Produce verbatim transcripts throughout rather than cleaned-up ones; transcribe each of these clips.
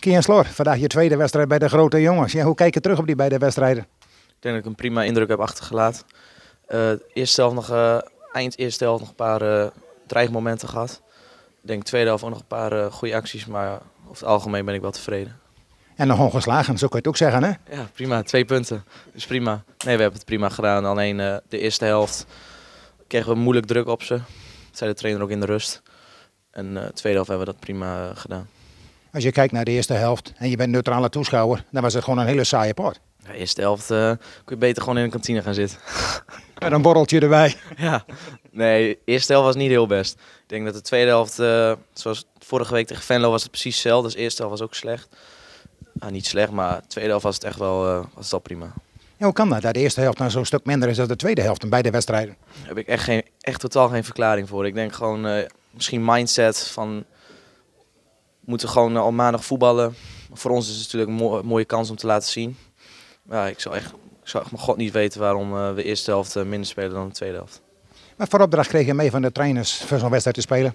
Kian Slor, vandaag je tweede wedstrijd bij de grote jongens. Ja, hoe kijk je terug op die beide wedstrijden? Ik denk dat ik een prima indruk heb achtergelaten. Uh, eerste helft nog, uh, eind eerste helft nog een paar uh, dreigmomenten gehad. Ik denk tweede helft ook nog een paar uh, goede acties, maar over het algemeen ben ik wel tevreden. En nog ongeslagen, zo kun je het ook zeggen, hè? Ja, prima. Twee punten. Dus prima. Nee, we hebben het prima gedaan. Alleen uh, de eerste helft kregen we moeilijk druk op ze. Dat zei de trainer ook in de rust. En uh, de tweede helft hebben we dat prima uh, gedaan. Als je kijkt naar de eerste helft en je bent neutrale toeschouwer, dan was het gewoon een hele saaie pot. De eerste helft uh, kun je beter gewoon in een kantine gaan zitten. Met een borreltje erbij. Ja, nee, de eerste helft was niet heel best. Ik denk dat de tweede helft, uh, zoals vorige week tegen Venlo, was het precies hetzelfde. Dus de eerste helft was ook slecht. Ah, niet slecht, maar de tweede helft was het echt wel, uh, was het al prima. Ja, hoe kan dat, dat de eerste helft nou zo'n stuk minder is dan de tweede helft in beide wedstrijden? Daar heb ik echt, geen, echt totaal geen verklaring voor. Ik denk gewoon, uh, misschien mindset van, we moeten gewoon uh, al maandag voetballen. Voor ons is het natuurlijk een mo mooie kans om te laten zien. Ja, ik zou echt, ik zou echt mijn god niet weten waarom uh, we de eerste helft uh, minder spelen dan de tweede helft. Maar voor opdracht kreeg je mee van de trainers voor zo'n wedstrijd te spelen?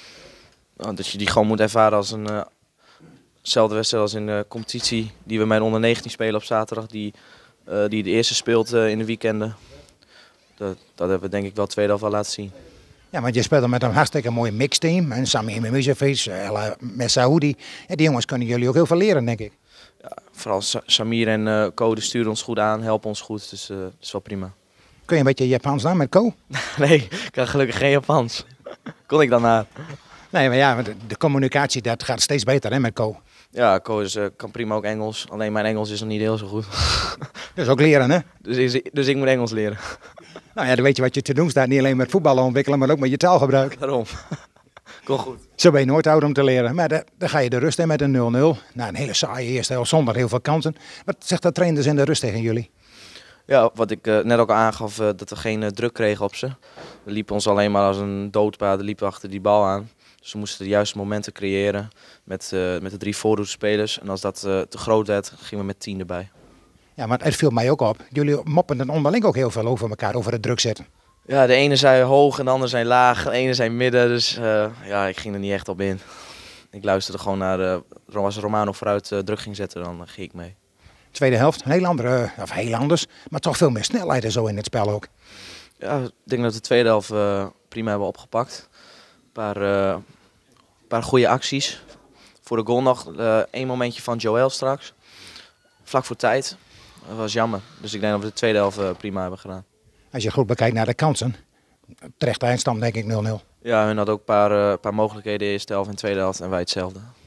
Nou, dat je die gewoon moet ervaren als een uh, hetzelfde wedstrijd als in de competitie die we met onder negentien spelen op zaterdag. Die, uh, die de eerste speelt uh, in de weekenden. Dat, dat hebben we denk ik wel de tweede helft wel laten zien. Ja, want je speelde met een hartstikke mooi mixteam. En Sami Mimicevic, uh, Messaoudi. Ja, die jongens kunnen jullie ook heel veel leren, denk ik. Ja, vooral Samir en uh, Ko sturen ons goed aan, helpen ons goed. Dus uh, dat is wel prima. Kun je een beetje Japans dan met Ko? Nee, ik kan gelukkig geen Japans. Kon ik dan naar? Nee, maar ja, de, de communicatie dat gaat steeds beter, hè, met Ko. Ja, Ko is, uh, kan prima ook Engels. Alleen mijn Engels is nog niet heel zo goed. Dus ook leren, hè? Dus ik, dus ik moet Engels leren. Nou ja, dan weet je wat je te doen staat. Niet alleen met voetballen ontwikkelen, maar ook met je taalgebruik. Daarom. Kom goed. Zo ben je nooit oud om te leren. Maar de, dan ga je de rust in met een nul nul. Nou, een hele saaie eerste helft zonder heel veel kansen. Wat zegt de trainers in de rust tegen jullie? Ja, wat ik uh, net ook al aangaf, uh, dat we geen uh, druk kregen op ze. We liepen ons alleen maar als een doodpaard, liepen achter die bal aan. Dus we moesten de juiste momenten creëren met, uh, met de drie voorhoedspelers. En als dat uh, te groot werd, gingen we met tien erbij. Ja, maar het viel mij ook op. Jullie moppen dan onderling ook heel veel over elkaar, over het druk zetten. Ja, de ene zei hoog en de andere zei laag. De ene zei midden, dus uh, ja, ik ging er niet echt op in. Ik luisterde gewoon naar, uh, als Romano vooruit uh, druk ging zetten, dan uh, ging ik mee. Tweede helft, een heel andere, of heel anders, maar toch veel meer snelheid en zo in het spel ook. Ja, ik denk dat we de tweede helft uh, prima hebben opgepakt. Een paar, uh, paar goede acties. Voor de goal nog uh, één momentje van Joël straks. Vlak voor tijd. Dat was jammer. Dus ik denk dat we de tweede helft uh, prima hebben gedaan. Als je goed bekijkt naar de kansen, terecht eindstand denk ik nul nul. Ja, hun had ook een paar, uh, paar mogelijkheden in de eerste helft en tweede helft en wij hetzelfde.